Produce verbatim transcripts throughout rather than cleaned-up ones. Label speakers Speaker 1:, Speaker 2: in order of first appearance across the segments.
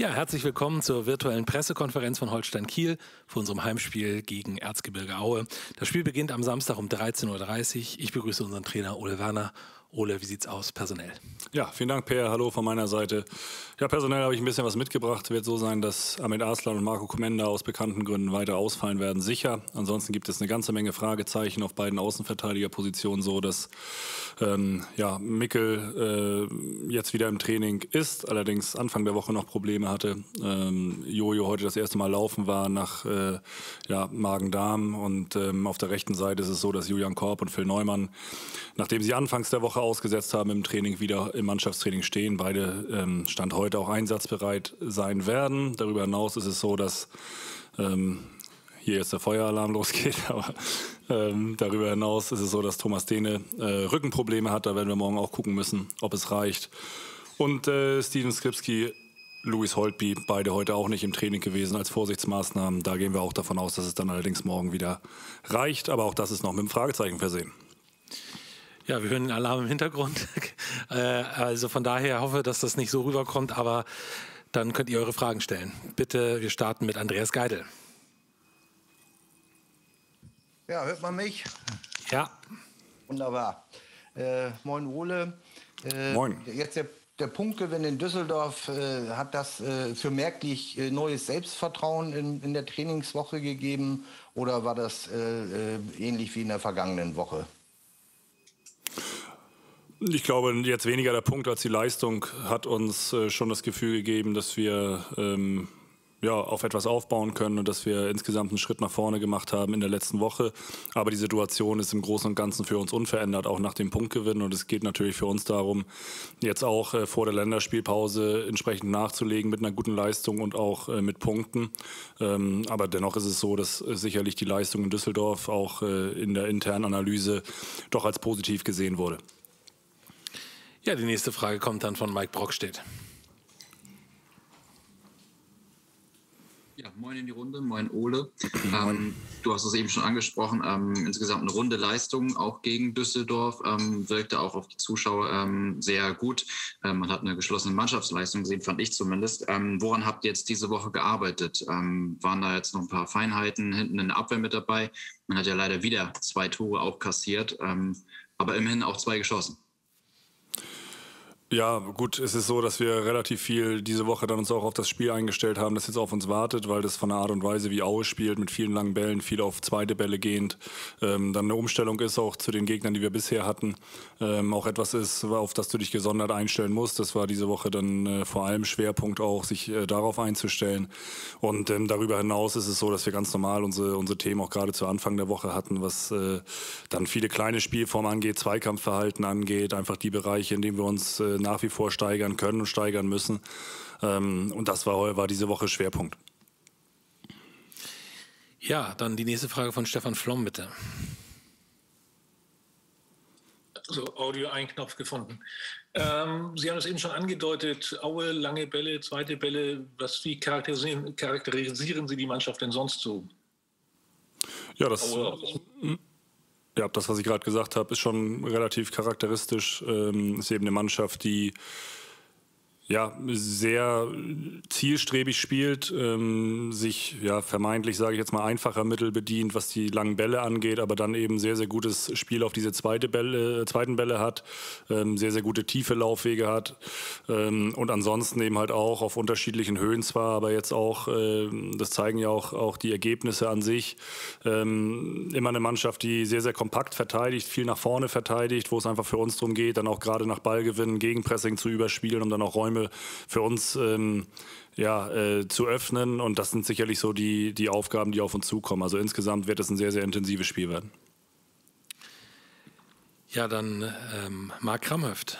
Speaker 1: Ja, herzlich willkommen zur virtuellen Pressekonferenz von Holstein Kiel vor unserem Heimspiel gegen Erzgebirge Aue. Das Spiel beginnt am Samstag um dreizehn Uhr dreißig. Ich begrüße unseren Trainer Ole Werner. Ole, wie sieht's aus personell?
Speaker 2: Ja, vielen Dank, Per. Hallo von meiner Seite. Ja, personell habe ich ein bisschen was mitgebracht. Wird so sein, dass Ahmed Arslan und Marco Komenda aus bekannten Gründen weiter ausfallen werden, sicher. Ansonsten gibt es eine ganze Menge Fragezeichen auf beiden Außenverteidigerpositionen, so dass ähm, ja, Mikkel äh, jetzt wieder im Training ist, allerdings Anfang der Woche noch Probleme hatte. Ähm, Jojo heute das erste Mal laufen war nach äh, ja, Magen-Darm und ähm, auf der rechten Seite ist es so, dass Julian Korb und Phil Neumann, nachdem sie anfangs der Woche ausgesetzt haben, im Training wieder im Mannschaftstraining stehen. Beide ähm, Stand heute auch einsatzbereit sein werden. Darüber hinaus ist es so, dass ähm, hier jetzt der Feueralarm losgeht, aber ähm, darüber hinaus ist es so, dass Thomas Dehne äh, Rückenprobleme hat. Da werden wir morgen auch gucken müssen, ob es reicht. Und äh, Steven Skripski, Louis Holtby, beide heute auch nicht im Training gewesen als Vorsichtsmaßnahmen. Da gehen wir auch davon aus, dass es dann allerdings morgen wieder reicht. Aber auch das ist noch mit einem Fragezeichen versehen.
Speaker 1: Ja, wir hören den Alarm im Hintergrund. Also von daher hoffe ich, dass das nicht so rüberkommt, aber dann könnt ihr eure Fragen stellen. Bitte, wir starten mit Andreas Geidel.
Speaker 3: Ja, hört man mich?
Speaker 1: Ja.
Speaker 3: Wunderbar. Äh, moin Ole. Äh,
Speaker 2: Moin.
Speaker 3: Jetzt der, der Punktgewinn in Düsseldorf, äh, hat das äh, für merklich äh, neues Selbstvertrauen in, in der Trainingswoche gegeben oder war das äh, äh, ähnlich wie in der vergangenen Woche?
Speaker 2: Ich glaube, jetzt weniger der Punkt als die Leistung hat uns äh, schon das Gefühl gegeben, dass wir ähm, ja, auf etwas aufbauen können und dass wir insgesamt einen Schritt nach vorne gemacht haben in der letzten Woche. Aber die Situation ist im Großen und Ganzen für uns unverändert, auch nach dem Punktgewinn. Und es geht natürlich für uns darum, jetzt auch äh, vor der Länderspielpause entsprechend nachzulegen mit einer guten Leistung und auch äh, mit Punkten. Ähm, aber dennoch ist es so, dass äh, sicherlich die Leistung in Düsseldorf auch äh, in der internen Analyse doch als positiv gesehen wurde.
Speaker 1: Ja, die nächste Frage kommt dann von Mike Brockstedt.
Speaker 4: Ja, moin in die Runde, moin Ole. Ähm, du hast es eben schon angesprochen, ähm, insgesamt eine runde Leistung, auch gegen Düsseldorf, ähm, wirkte auch auf die Zuschauer ähm, sehr gut. Ähm, man hat eine geschlossene Mannschaftsleistung gesehen, fand ich zumindest. Ähm, woran habt ihr jetzt diese Woche gearbeitet? Ähm, waren da jetzt noch ein paar Feinheiten hinten in der Abwehr mit dabei? Man hat ja leider wieder zwei Tore auch kassiert, ähm, aber immerhin auch zwei geschossen.
Speaker 2: Ja, gut, es ist so, dass wir relativ viel diese Woche dann uns auch auf das Spiel eingestellt haben, das jetzt auf uns wartet, weil das von der Art und Weise, wie Aue spielt, mit vielen langen Bällen, viel auf zweite Bälle gehend, ähm, dann eine Umstellung ist auch zu den Gegnern, die wir bisher hatten, ähm, auch etwas ist, auf das du dich gesondert einstellen musst. Das war diese Woche dann äh, vor allem Schwerpunkt auch, sich äh, darauf einzustellen. Und ähm, darüber hinaus ist es so, dass wir ganz normal unsere, unsere Themen auch gerade zu Anfang der Woche hatten, was äh, dann viele kleine Spielformen angeht, Zweikampfverhalten angeht, einfach die Bereiche, in denen wir uns äh, nach wie vor steigern können und steigern müssen. Ähm, und das war, war diese Woche Schwerpunkt.
Speaker 1: Ja, dann die nächste Frage von Stefan Flom, bitte.
Speaker 5: So, Audio, einen Knopf gefunden. Ähm, Sie haben es eben schon angedeutet, Aue, lange Bälle, zweite Bälle. Was, wie charakterisieren, charakterisieren Sie die Mannschaft denn sonst so?
Speaker 2: Ja, das...
Speaker 5: Aue,
Speaker 2: Ja, das, was ich gerade gesagt habe, ist schon relativ charakteristisch. Ähm, ist eben eine Mannschaft, die ja sehr zielstrebig spielt, ähm, sich ja vermeintlich, sage ich jetzt mal, einfacher Mittel bedient, was die langen Bälle angeht, aber dann eben sehr, sehr gutes Spiel auf diese zweite Bälle, zweiten Bälle hat, ähm, sehr, sehr gute tiefe Laufwege hat ähm, und ansonsten eben halt auch auf unterschiedlichen Höhen zwar, aber jetzt auch, ähm, das zeigen ja auch, auch die Ergebnisse an sich, ähm, immer eine Mannschaft, die sehr, sehr kompakt verteidigt, viel nach vorne verteidigt, wo es einfach für uns darum geht, dann auch gerade nach Ballgewinnen, Gegenpressing zu überspielen, um dann auch Räume für uns ähm, ja, äh, zu öffnen. Und das sind sicherlich so die, die Aufgaben, die auf uns zukommen. Also insgesamt wird es ein sehr, sehr intensives Spiel werden.
Speaker 1: Ja, dann ähm, Marc Kramhöft.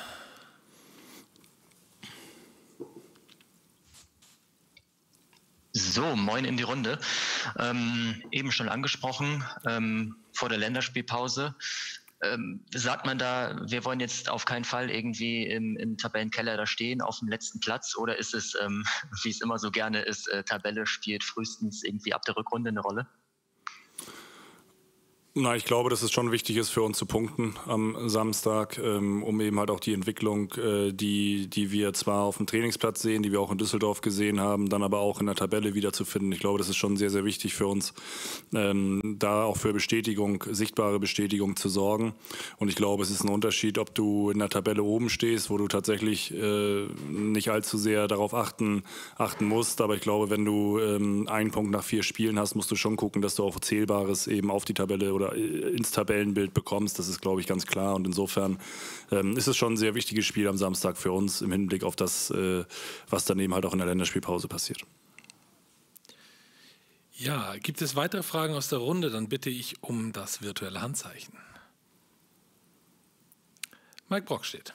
Speaker 6: So, moin in die Runde. Ähm, eben schon angesprochen, ähm, vor der Länderspielpause. Ähm, sagt man da, wir wollen jetzt auf keinen Fall irgendwie im, im Tabellenkeller da stehen, auf dem letzten Platz? Oder ist es, ähm, wie es immer so gerne ist, äh, Tabelle spielt frühestens irgendwie ab der Rückrunde eine Rolle?
Speaker 2: Na, ich glaube, dass es schon wichtig ist für uns zu punkten am Samstag, ähm, um eben halt auch die Entwicklung, äh, die, die wir zwar auf dem Trainingsplatz sehen, die wir auch in Düsseldorf gesehen haben, dann aber auch in der Tabelle wiederzufinden. Ich glaube, das ist schon sehr, sehr wichtig für uns, ähm, da auch für Bestätigung, sichtbare Bestätigung zu sorgen. Und ich glaube, es ist ein Unterschied, ob du in der Tabelle oben stehst, wo du tatsächlich äh, nicht allzu sehr darauf achten, achten musst. Aber ich glaube, wenn du ähm, einen Punkt nach vier Spielen hast, musst du schon gucken, dass du auch Zählbares eben auf die Tabelle oder ins Tabellenbild bekommst. Das ist, glaube ich, ganz klar. Und insofern ähm, ist es schon ein sehr wichtiges Spiel am Samstag für uns im Hinblick auf das, äh, was dann eben halt auch in der Länderspielpause passiert.
Speaker 1: Ja, gibt es weitere Fragen aus der Runde? Dann bitte ich um das virtuelle Handzeichen. Mike Brock steht.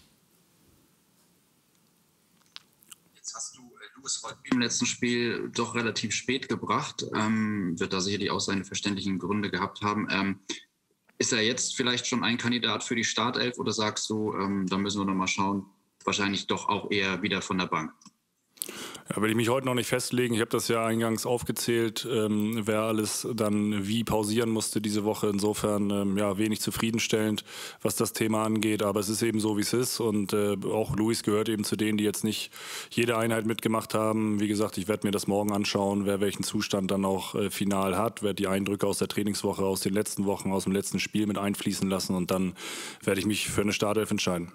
Speaker 4: Jetzt hast du Louis Holtby im letzten Spiel doch relativ spät gebracht. Ähm, wird da sicherlich auch seine verständlichen Gründe gehabt haben. Ähm, ist er jetzt vielleicht schon ein Kandidat für die Startelf oder sagst du, ähm, da müssen wir noch mal schauen, wahrscheinlich doch auch eher wieder von der Bank?
Speaker 2: Ja, will ich mich heute noch nicht festlegen. Ich habe das ja eingangs aufgezählt, ähm, wer alles dann wie pausieren musste diese Woche. Insofern ähm, ja, wenig zufriedenstellend, was das Thema angeht. Aber es ist eben so, wie es ist. Und äh, auch Luis gehört eben zu denen, die jetzt nicht jede Einheit mitgemacht haben. Wie gesagt, ich werde mir das morgen anschauen, wer welchen Zustand dann auch äh, final hat. Werde die Eindrücke aus der Trainingswoche, aus den letzten Wochen, aus dem letzten Spiel mit einfließen lassen. Und dann werde ich mich für eine Startelf entscheiden.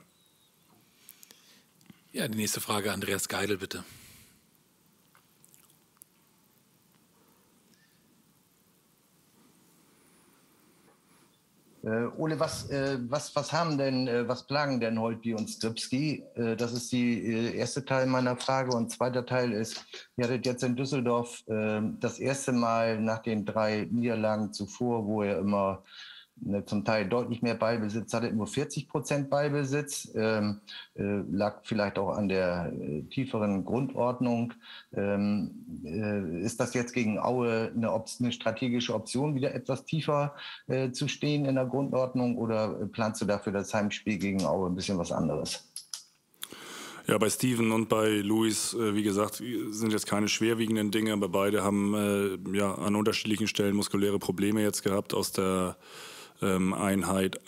Speaker 1: Ja, die nächste Frage, Andreas Geidel, bitte.
Speaker 3: Äh, Ole, was, äh, was, was haben denn, äh, was plagen denn Holtby und Strypski? Äh, das ist die äh, erste Teil meiner Frage. Und zweiter Teil ist, ihr hattet jetzt in Düsseldorf äh, das erste Mal nach den drei Niederlagen zuvor, wo er immer ne, zum Teil deutlich mehr Ballbesitz hatte, nur vierzig Prozent Ballbesitz, ähm, äh, lag vielleicht auch an der äh, tieferen Grundordnung. Ähm, äh, ist das jetzt gegen Aue eine, eine strategische Option, wieder etwas tiefer äh, zu stehen in der Grundordnung, oder äh, planst du dafür das Heimspiel gegen Aue ein bisschen was anderes?
Speaker 2: Ja, bei Steven und bei Luis, äh, wie gesagt, sind jetzt keine schwerwiegenden Dinge, aber beide haben äh, ja an unterschiedlichen Stellen muskuläre Probleme jetzt gehabt aus der ähm, Einheit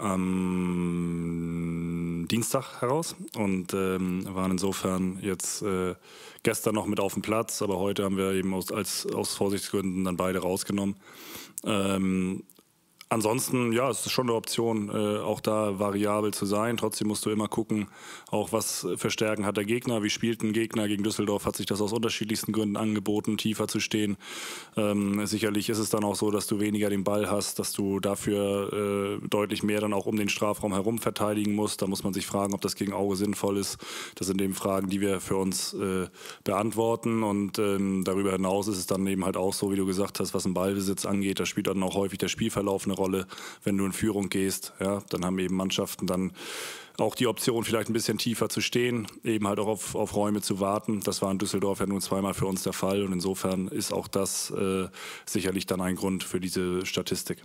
Speaker 2: am Dienstag heraus und ähm, waren insofern jetzt äh, gestern noch mit auf dem Platz, aber heute haben wir eben aus, als, aus Vorsichtsgründen dann beide rausgenommen. Ähm, Ansonsten, ja, es ist schon eine Option, äh, auch da variabel zu sein. Trotzdem musst du immer gucken, auch was für Stärken hat der Gegner, wie spielt ein Gegner. Gegen Düsseldorf hat sich das aus unterschiedlichsten Gründen angeboten, tiefer zu stehen. Ähm, sicherlich ist es dann auch so, dass du weniger den Ball hast, dass du dafür äh, deutlich mehr dann auch um den Strafraum herum verteidigen musst. Da muss man sich fragen, ob das gegen Auge sinnvoll ist. Das sind eben Fragen, die wir für uns äh, beantworten. Und ähm, darüber hinaus ist es dann eben halt auch so, wie du gesagt hast, was den Ballbesitz angeht. Da spielt dann auch häufig der Spielverlauf eine Rolle, wenn du in Führung gehst. Ja, dann haben eben Mannschaften dann auch die Option, vielleicht ein bisschen tiefer zu stehen, eben halt auch auf, auf Räume zu warten. Das war in Düsseldorf ja nun zweimal für uns der Fall und insofern ist auch das äh, sicherlich dann ein Grund für diese Statistik.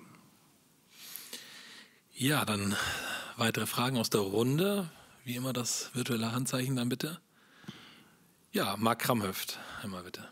Speaker 1: Ja, dann weitere Fragen aus der Runde. Wie immer das virtuelle Handzeichen dann bitte. Ja, Marc Kramhöft, einmal bitte.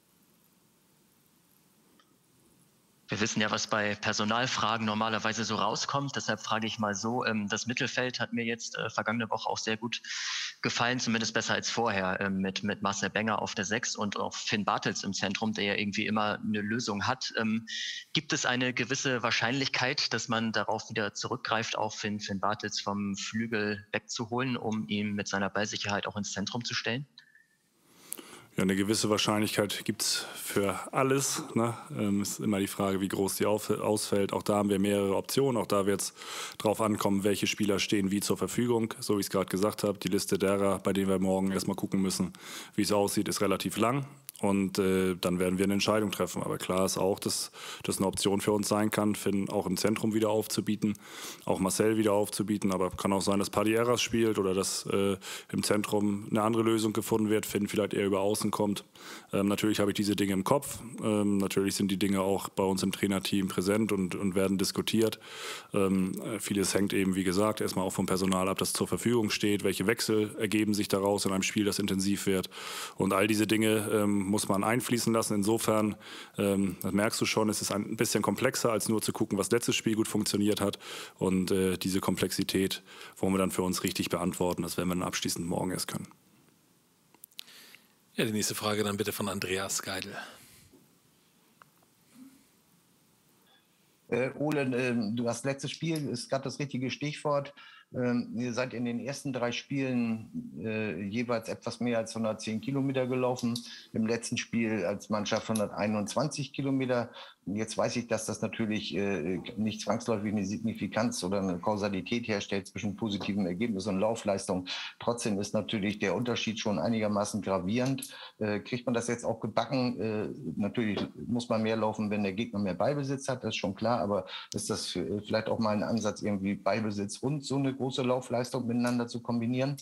Speaker 6: Wir wissen ja, was bei Personalfragen normalerweise so rauskommt. Deshalb frage ich mal so, ähm, das Mittelfeld hat mir jetzt äh, vergangene Woche auch sehr gut gefallen, zumindest besser als vorher, ähm, mit, mit Marcel Benger auf der sechs und auch Finn Bartels im Zentrum, der ja irgendwie immer eine Lösung hat. Ähm, gibt es eine gewisse Wahrscheinlichkeit, dass man darauf wieder zurückgreift, auch Finn, Finn Bartels vom Flügel wegzuholen, um ihn mit seiner Ballsicherheit auch ins Zentrum zu stellen?
Speaker 2: Ja, eine gewisse Wahrscheinlichkeit gibt es für alles. Ne? Ähm, ist immer die Frage, wie groß die auf, ausfällt. Auch da haben wir mehrere Optionen. Auch da wird es darauf ankommen, welche Spieler stehen wie zur Verfügung. So wie ich es gerade gesagt habe, die Liste derer, bei denen wir morgen erstmal gucken müssen, wie es aussieht, ist relativ lang. Und äh, dann werden wir eine Entscheidung treffen. Aber klar ist auch, dass das eine Option für uns sein kann, Finn auch im Zentrum wieder aufzubieten, auch Marcel wieder aufzubieten. Aber kann auch sein, dass Paddy Erras spielt oder dass äh, im Zentrum eine andere Lösung gefunden wird, Finn vielleicht eher über Außen kommt. Ähm, natürlich habe ich diese Dinge im Kopf. Ähm, natürlich sind die Dinge auch bei uns im Trainerteam präsent und, und werden diskutiert. Ähm, vieles hängt eben, wie gesagt, erstmal auch vom Personal ab, das zur Verfügung steht. Welche Wechsel ergeben sich daraus in einem Spiel, das intensiv wird. Und all diese Dinge ähm, muss man einfließen lassen. Insofern, ähm, das merkst du schon, es ist ein bisschen komplexer, als nur zu gucken, was letztes Spiel gut funktioniert hat. Und äh, diese Komplexität wollen wir dann für uns richtig beantworten. Das werden wir dann abschließend morgen erst können.
Speaker 1: Ja, die nächste Frage dann bitte von Andreas Geidel.
Speaker 3: Äh, Ole, äh, du hast letztes Spiel, ist gerade das richtige Stichwort. Ähm, ihr seid in den ersten drei Spielen äh, jeweils etwas mehr als hundertzehn Kilometer gelaufen. Im letzten Spiel als Mannschaft hunderteinundzwanzig Kilometer. Und jetzt weiß ich, dass das natürlich äh, nicht zwangsläufig eine Signifikanz oder eine Kausalität herstellt zwischen positivem Ergebnis und Laufleistung. Trotzdem ist natürlich der Unterschied schon einigermaßen gravierend. Äh, kriegt man das jetzt auch gebacken? Äh, natürlich muss man mehr laufen, wenn der Gegner mehr Ballbesitz hat, das ist schon klar. Aber ist das für, vielleicht auch mal ein Ansatz, irgendwie Ballbesitz und so eine große Laufleistung miteinander zu kombinieren?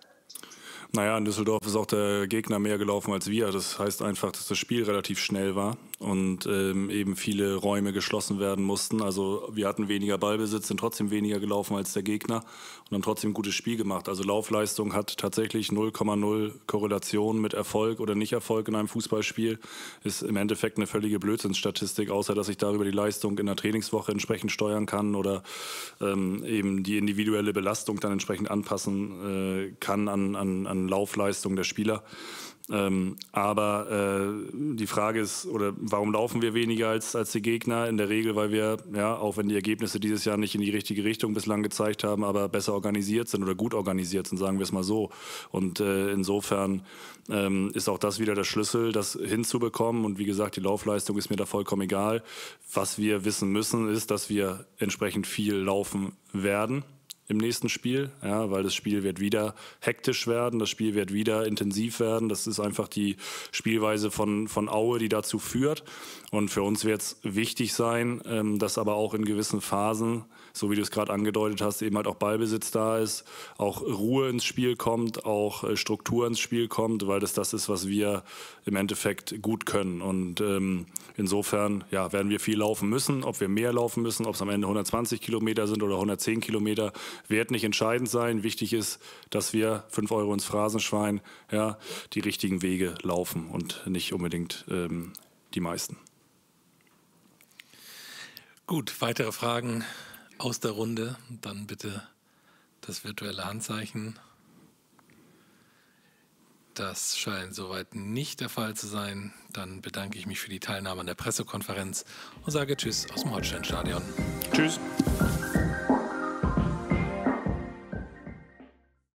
Speaker 2: Naja, in Düsseldorf ist auch der Gegner mehr gelaufen als wir. Das heißt einfach, dass das Spiel relativ schnell war und ähm, eben viele Räume geschlossen werden mussten. Also wir hatten weniger Ballbesitz, sind trotzdem weniger gelaufen als der Gegner und haben trotzdem ein gutes Spiel gemacht. Also Laufleistung hat tatsächlich null Komma null Korrelation mit Erfolg oder Nicht-Erfolg in einem Fußballspiel. Ist im Endeffekt eine völlige Blödsinnsstatistik, außer dass ich darüber die Leistung in der Trainingswoche entsprechend steuern kann oder ähm, eben die individuelle Belastung dann entsprechend anpassen äh, kann an, an, an Laufleistung der Spieler. Ähm, aber äh, die Frage ist, oder warum laufen wir weniger als, als die Gegner? In der Regel, weil wir, ja, auch wenn die Ergebnisse dieses Jahr nicht in die richtige Richtung bislang gezeigt haben, aber besser organisiert sind oder gut organisiert sind, sagen wir es mal so. Und äh, insofern ähm, ist auch das wieder der Schlüssel, das hinzubekommen. Und wie gesagt, die Laufleistung ist mir da vollkommen egal. Was wir wissen müssen, ist, dass wir entsprechend viel laufen werden im nächsten Spiel, ja, weil das Spiel wird wieder hektisch werden, das Spiel wird wieder intensiv werden. Das ist einfach die Spielweise von, von Aue, die dazu führt. Und für uns wird es wichtig sein, ähm, dass aber auch in gewissen Phasen, so wie du es gerade angedeutet hast, eben halt auch Ballbesitz da ist, auch Ruhe ins Spiel kommt, auch äh, Struktur ins Spiel kommt, weil das das ist, was wir im Endeffekt gut können. Und ähm, insofern ja, werden wir viel laufen müssen. Ob wir mehr laufen müssen, ob es am Ende hundertzwanzig Kilometer sind oder hundertzehn Kilometer, wird nicht entscheidend sein. Wichtig ist, dass wir fünf Euro ins Phrasenschwein, ja, die richtigen Wege laufen und nicht unbedingt ähm, die meisten.
Speaker 1: Gut, weitere Fragen aus der Runde. Dann bitte das virtuelle Handzeichen. Das scheint soweit nicht der Fall zu sein. Dann bedanke ich mich für die Teilnahme an der Pressekonferenz und sage Tschüss aus dem Holsteinstadion.
Speaker 2: Tschüss.